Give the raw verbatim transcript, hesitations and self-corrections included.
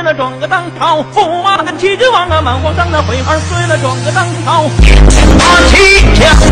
了转个当朝，驸马跟齐君王啊，满皇上的回儿睡了转个当朝，马骑将